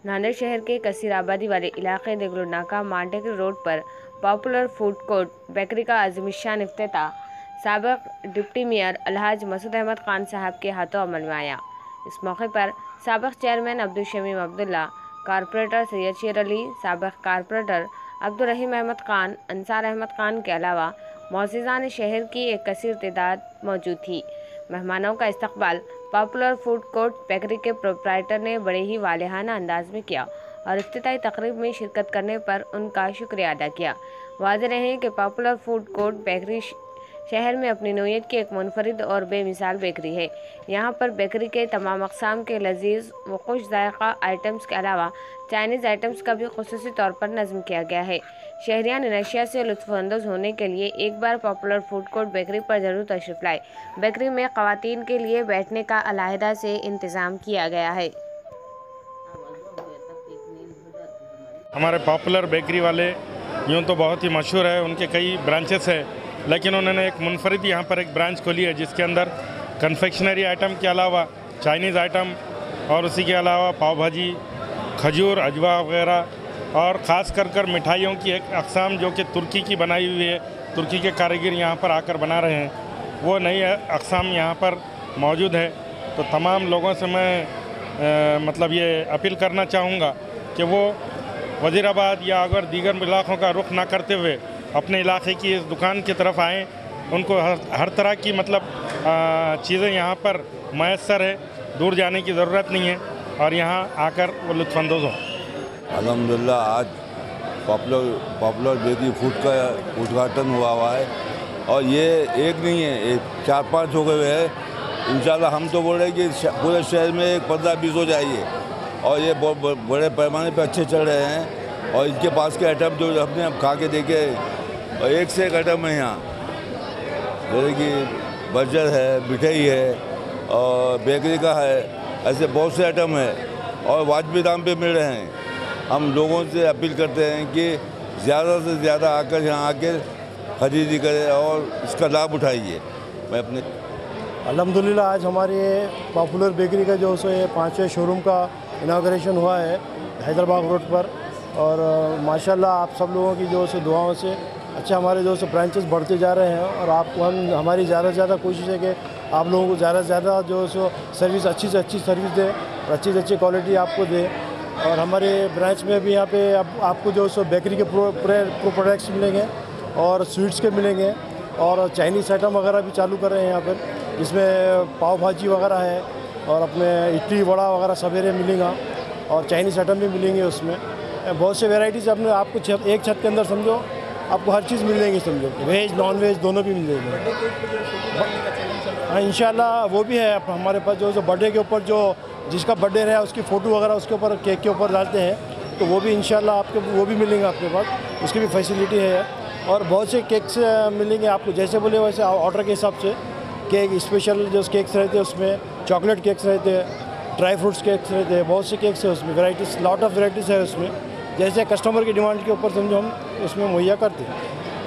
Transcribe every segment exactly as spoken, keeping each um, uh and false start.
नांदेड़ शहर के कसीर आबादी वाले इलाके देगलू नाका मांडेर रोड पर पॉपुलर फूड कोर्ट बेकरी का आज़िमुशान इफ्तिताह साबिक डिप्टी मेयर अलहाज मसूद अहमद खान साहब के हाथों अमल में आया। इस मौके पर साबिक चेयरमैन अब्दुल शमीम अब्दुल्ला, कारपोरेटर सैयद शेर अली, साबिक कारपोरेटर अब्दुल रहीम अहमद खान, अंसार अहमद खान के अलावा मौजूदान शहर की एक कसीर तादाद मौजूद थी। मेहमानों का इस्तकबाल पॉपुलर फूड कोर्ट बेकरी के प्रोप्राइटर ने बड़े ही वालिहाना अंदाज में किया और इफ्तिताई तकरीब में शिरकत करने पर उनका शुक्रिया अदा किया। वाज़ेह रहे कि पॉपुलर फूड कोर्ट बेकरी शहर में अपनी नौइयत की एक मुनफरिद और बेमिसाल बेकरी है। यहाँ पर बेकरी के तमाम अक़साम के लजीज व खुश जायका आइटम्स के अलावा चाइनीज़ आइटम्स का भी खुसूसी तौर पर नज़्म किया गया है। शहरियान इन अशिया से लुत्फ़अंदोज़ होने के लिए एक बार पॉपुलर फूड कोर्ट बेकरी पर ज़रूर तशरीफ़ लाए। बेकरी में ख़वातीन के लिए बैठने का अलहदा से इंतज़ाम किया गया है। हमारे पॉपुलर बेकरी वाले यूँ तो बहुत ही मशहूर है, उनके कई ब्रांचेस है, लेकिन उन्होंने एक मुनफरिद यहाँ पर एक ब्रांच खोली है जिसके अंदर कन्फेक्शनरी आइटम के अलावा चाइनीज़ आइटम और उसी के अलावा पाव भाजी, खजूर, अजवा वगैरह और ख़ास कर कर मिठाइयों की एक अक़साम जो कि तुर्की की बनाई हुई है, तुर्की के कारीगर यहाँ पर आकर बना रहे हैं, वो नई अक़साम यहाँ पर मौजूद है। तो तमाम लोगों से मैं आ, मतलब ये अपील करना चाहूँगा कि वो वज़ीराबाद या अगर दीगर इलाक़ों का रुख ना करते हुए अपने इलाके की इस दुकान की तरफ आएँ। उनको हर, हर तरह की मतलब चीज़ें यहाँ पर मैसर है, दूर जाने की ज़रूरत नहीं है और यहाँ आकर वो लुत्फ़अंदोज़ हों। अल्हम्दुलिल्लाह आज पॉपुलर पॉपुलर बेकरी फूड का उद्घाटन हुआ हुआ है और ये एक नहीं है, एक चार पाँच हो गए हैं। इंशाल्लाह हम तो बोल रहे हैं कि पूरे शहर में एक पंद्रह बीस हो जाइए और ये बहुत बड़े पैमाने पे अच्छे चल रहे हैं। और इनके पास के आइटम जो हमने अब खा के देखे और एक से एक आइटम है यहाँ, जैसे कि बर्गर है, मिठाई है और बेकरी का है, ऐसे बहुत से आइटम है और वाजिब दाम पे मिल रहे हैं। हम लोगों से अपील करते हैं कि ज़्यादा से ज़्यादा आकर यहाँ आकर ख़रीदी करें और इसका लाभ उठाइए। मैं अपने अल्हम्दुलिल्लाह आज हमारे पॉपुलर बेकरी का जो है पाँचवें शोरूम का इनाग्रेशन हुआ है हैदराबाद रोड पर और माशाल्लाह आप सब लोगों की जो से दुआओं से अच्छा हमारे जो से ब्रांचेस बढ़ते जा रहे हैं और आपको हम हमारी ज़्यादा से ज़्यादा कोशिश है कि आप लोगों को ज़्यादा से ज़्यादा जो सो सर्विस अच्छी से अच्छी सर्विस दे और अच्छी से अच्छी क्वालिटी आपको दे। और हमारे ब्रांच में भी यहाँ पे अब आपको जो सो बेकरी के प्रो प्रो प्रोडक्ट्स मिलेंगे और स्वीट्स के मिलेंगे और चाइनीज़ आइटम वगैरह भी चालू कर रहे हैं यहाँ पर, जिसमें पाव भाजी वगैरह है और अपने इडली वड़ा वगैरह सवेरे मिलेगा और चाइनीज़ आइटम भी मिलेंगे। उसमें बहुत से वेराइटीज़ अपने आपको छत एक छत के अंदर समझो आपको हर चीज़ मिल जाएगी, समझो वेज नॉन वेज दोनों भी मिल जाएंगे। हाँ इंशाल्लाह वो भी है हमारे पास जो जो बर्थडे के ऊपर जो जिसका बर्थडे रहा उसकी फ़ोटो वगैरह उसके ऊपर केक के ऊपर डालते हैं तो वो भी इंशाल्लाह आपके वो भी मिलेंगे आपके पास, उसकी भी फैसिलिटी है। और बहुत से केक्स मिलेंगे आपको, जैसे बोले वैसे ऑर्डर के हिसाब से केक स्पेशल जो केक्स रहते हैं उसमें चॉकलेट केक्स रहते हैं, ड्राई फ्रूट्स केक्स रहते हैं, बहुत से केक्स है उसमें, वैराइटीज़ लॉट ऑफ वैराइटीज़ है उसमें, जैसे कस्टमर की डिमांड के ऊपर समझो हम उसमें मुहैया करते हैं।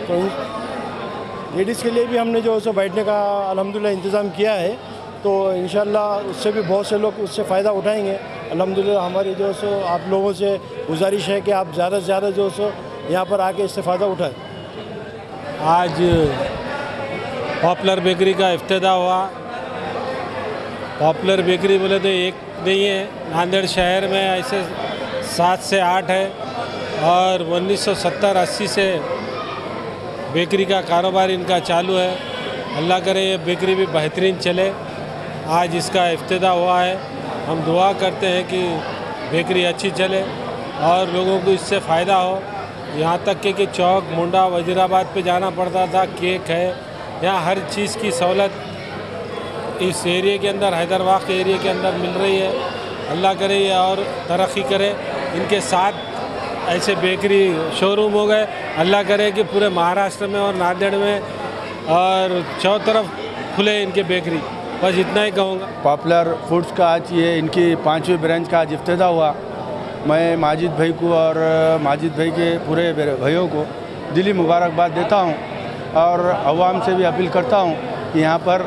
तो लेडीज़ के लिए भी हमने जो है बैठने का अल्हम्दुलिल्लाह इंतज़ाम किया है, तो इंशाल्लाह उससे भी बहुत से लोग उससे फ़ायदा उठाएंगे। अल्हम्दुलिल्लाह हमारी जो सो आप लोगों से गुजारिश है कि आप ज़्यादा से ज़्यादा जो सो यहाँ पर आके इससे फ़ायदा उठाएं। आज पॉपुलर बेकरी का इफ्तिताह हुआ। पॉपुलर बेकरी बोले तो एक नहीं है, नांदेड़ शहर में ऐसे सात से आठ है और उन्नीस सौ सत्तर अस्सी से बेकरी का कारोबार इनका चालू है। अल्लाह करे ये बेकरी भी बेहतरीन चले। आज इसका इफ्तिताह हुआ है, हम दुआ करते हैं कि बेकरी अच्छी चले और लोगों को इससे फ़ायदा हो। यहाँ तक कि, कि चौक मुंडा वज़ीराबाद पे जाना पड़ता था, केक है, यहाँ हर चीज़ की सहूलत इस एरिया के अंदर हैदराबाद के एरिया के अंदर मिल रही है। अल्लाह करे ये और तरक्की करे, इनके साथ ऐसे बेकरी शोरूम हो गए। अल्लाह करे कि पूरे महाराष्ट्र में और नांदेड़ में और चौ तरफ खुले इनके बेकरी। बस इतना ही कहूँगा। पॉपुलर फूड्स का आज ये इनकी पाँचवीं ब्रांच का आज इफ्तिताह हुआ। मैं माजिद भाई को और माजिद भाई के पूरे भाइयों को दिली मुबारकबाद देता हूँ और अवाम से भी अपील करता हूँ कि यहाँ पर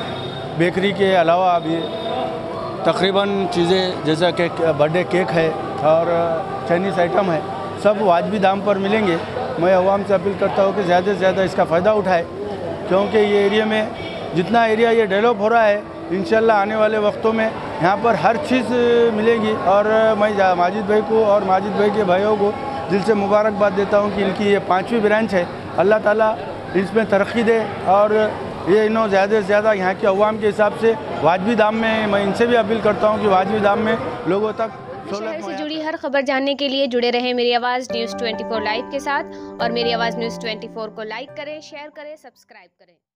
बेकरी के अलावा अभी तकरीबन चीज़ें जैसा कि बर्थडे केक है, और चाइनीज़ आइटम है, सब वाजबी दाम पर मिलेंगे। मैं अवाम से अपील करता हूँ कि ज़्यादा से ज़्यादा इसका फ़ायदा उठाए, क्योंकि ये एरिया में जितना एरिया ये डेवलप हो रहा है, इंशाल्लाह आने वाले वक्तों में यहाँ पर हर चीज़ मिलेगी। और मैं माजिद भाई को और माजिद भाई के भाइयों को दिल से मुबारकबाद देता हूँ कि इनकी ये पाँचवीं ब्रांच है। अल्लाह ताला इसमें तरक्की दे और ये इन्हों ज़्यादा से ज़्यादा यहाँ के अवाम के हिसाब से वाजबी दाम में, मैं इनसे भी अपील करता हूँ कि वाजबी दाम में लोगों तक शहर से जुड़ी हर खबर जानने के लिए जुड़े रहें मेरी आवाज़ न्यूज़ चौबीस लाइव के साथ। और मेरी आवाज़ न्यूज़ चौबीस को लाइक करें, शेयर करें, सब्सक्राइब करें।